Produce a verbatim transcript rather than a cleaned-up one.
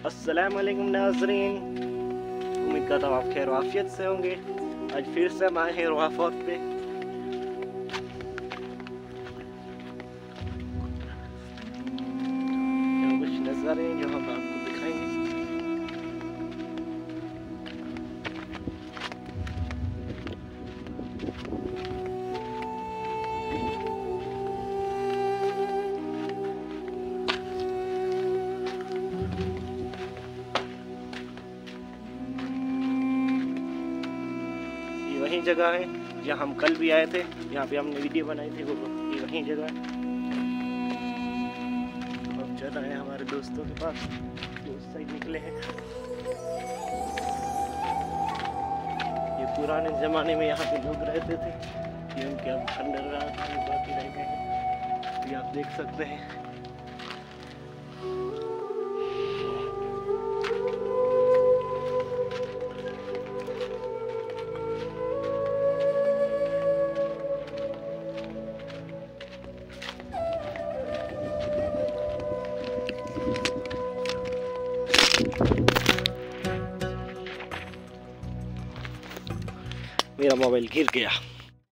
अस्सलाम वालेकुम नाज़रीन, उम्मीद करता हूँ आप खैर आफियत से होंगे। आज फिर से हम आए हैं रोहाफोर्ट पे। यहाँ कुछ नज़ारे हैं जो हम आपको दिखाएंगे। वही जगह है जहाँ हम कल भी आए थे, यहाँ पे हमने वीडियो बनाई थी। वो ये वही जगह है। अब चल रहे हैं हमारे दोस्तों के पास जो उस साइड निकले हैं। ये पुराने ज़माने में यहाँ पे लोग रहते थे, ये उनके अब खंडर बाकी रह गए हैं। ये आप देख सकते हैं। मेरा मोबाइल गिर गया।